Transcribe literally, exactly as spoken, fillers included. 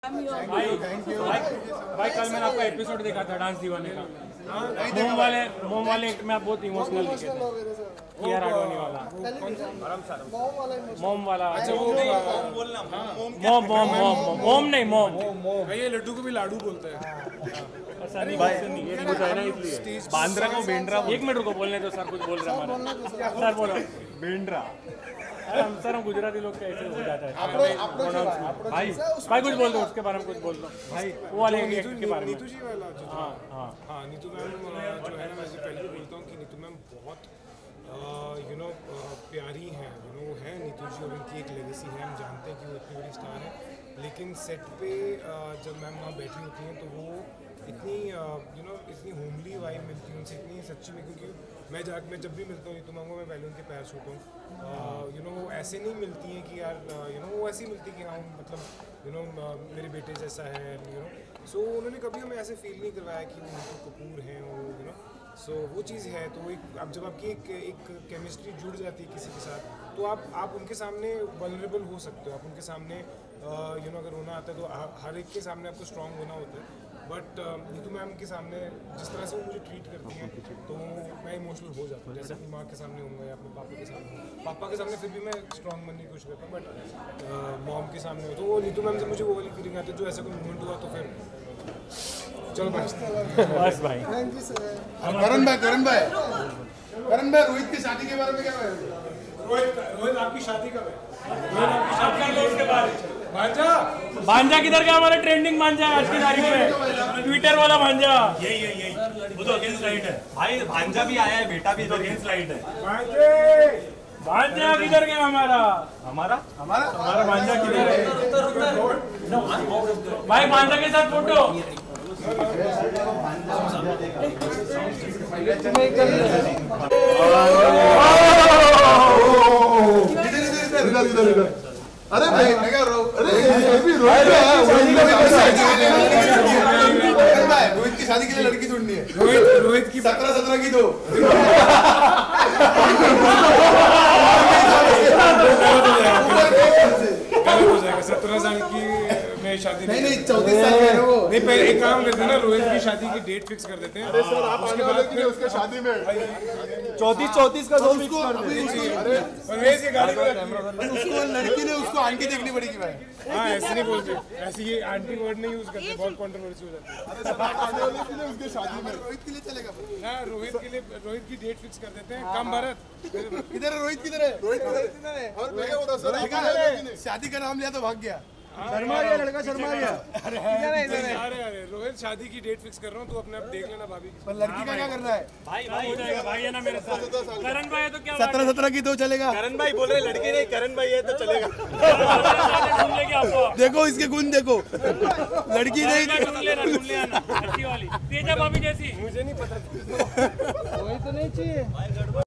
भाई भाई भाई कल मैंने आपका एपिसोड देखा था डांस दीवाने का। मोम वाले मोम वाले में आप बहुत इमोशनल दिखे थे। किया राघवानी वाला मोम वाला। अच्छा वो बोलना मोम मोम मोम मोम नहीं मोम ये लड्डू को भी लाडू बोलते हैं। बांद्रा को बेंड्रा। एक मिनट रुको बोलने तो सर कुछ बोल रहे हैं हमारे सर बोलो बेंड्रा। अरे हम सर हम गुजराती लोग कैसे हो जाता है भाई भाई कुछ बोल दो उसके बारे में कुछ बोल दो भाई वो वाले के बारे में। नीतू जी वाला जो हाँ हाँ हाँ नीतू मैम जो है ना मैं पहले भी बोलता हूँ कि नीतू मैम बहुत यू नो प्यारी हैं। यू नो है नीतू जी और उनकी एक लेगेसी है। हम जानते हैं कि वो इतनी बड़ी स्टार है लेकिन सेट पे जब मैम वहाँ बैठी होती हैं तो वो इतनी यू नो इतनी होमली वाइब मिलती है उनसे इतनी सच्ची में। क्योंकि मैं जा मैं जब भी मिलता हूँ नीतू मैम को मैं पहले उनके पैर छूता हूँ। यू नो वो ऐसे नहीं मिलती हैं कि यार यू नो वो ऐसी मिलती कि हाँ मतलब यू नो मेरे बेटे जैसा है यू नो। सो उन्होंने कभी हमें ऐसे फील नहीं करवाया कि वो नीतू कपूर हैं और यू नो सो so, वो चीज़ है। तो एक अब जब आपकी एक एक केमिस्ट्री जुड़ जाती है किसी के साथ तो आप आप उनके सामने वल्नरेबल हो सकते हो। आप उनके सामने यू नो अगर होना आता है तो हर एक के सामने आपको स्ट्रांग होना होता है। बट नीतू मैम के सामने जिस तरह से वो मुझे ट्रीट करती हैं तो मैं इमोशनल हो जाता हूँ। जैसे अपनी माँ के सामने होऊंगा या अपने पापा के सामने पापा के सामने फिर भी मैं स्ट्रांग बनने की कोशिश करता हूँ। बट मॉम के सामने हो तो वो नीतू मैम से मुझे वो वाली फीलिंग आती है जो ऐसा कोई मोमेंट हुआ तो फिर चलो बस बस भाई। करण भाई करण भाई करण भाई रोहित की शादी के बारे में क्या है? रोहित रोहित आपकी शादी कब है? रोहित आपकी शादी के बारे में भांजा भांजा किधर गया हमारा ट्रेंडिंग भांजा आज की तारीख में ट्विटर वाला भांजा। यही यही यही वो तो अगेंस्ट लाइट है भाई। भांजा भी आया है बेटा भी तो अगेंस्ट लाइट है। भांजा किधर गया हमारा हमारा हमारा हमारा भांजा किधर है भाई? भांजा के साथ फोटो इधर इधर इधर अरे भाई मैं क्या रो अरे ये भी रोहित है। रोहित की शादी के लिए लड़की ढूंढनी है। रोहित रोहित की सत्रह सत्रह की दो सत्रह साल की मैं शादी नहीं नहीं चौतीस साल का है वो। नहीं पहले एक काम करते हैं ना रोहित की शादी की डेट फिक्स कर देते हैं। अरे सर आप आने वाले कि उसके शादी में चौतीस चौतीस का दो फिक्स उसको कर अभी दे। उसको परवेज ये गाड़ी में उसको लड़की ने उसको आंटी देखनी पड़ेगी भाई। हाँ ऐसे नहीं बोलते ऐसे ये आंटी वर्ड नहीं यूज करते बहुत कंट्रोवर्सी हो जाती है। अरे सर आप आने वाले कि नहीं उसके शादी में रोहित के लिए चलेगा ना रोहित के लिए रोहित की डेट फिक्स कर देते हैं। कम भारत किधर है रोहित किधर है? रोहित किधर है? और मैं क्या बोल रहा सर शादी का नाम लिया तो भाग गया। शर्मा गया लड़का शर्मा गया। अरे अरे अरे रोहित शादी की डेट फिक्स कर रहा हूँ तो अपने आप देख लेना भाभी की। पर लड़की का क्या करना है? भाई भाई हो जाएगा भाई है ना मेरे साथ। करण भाई है तो क्या सत्रह सत्रह की तो चलेगा। करण भाई बोल रहे लड़की नहीं करण भाई है तो चलेगा। ढूंढ लेंगे आपको। देखो इसके गुण देखो लड़की नहीं ढूंढ लेना ढूंढ लेना अच्छी वाली तेजा भाभी जैसी। मुझे नहीं पता वही तो नहीं चाहिए।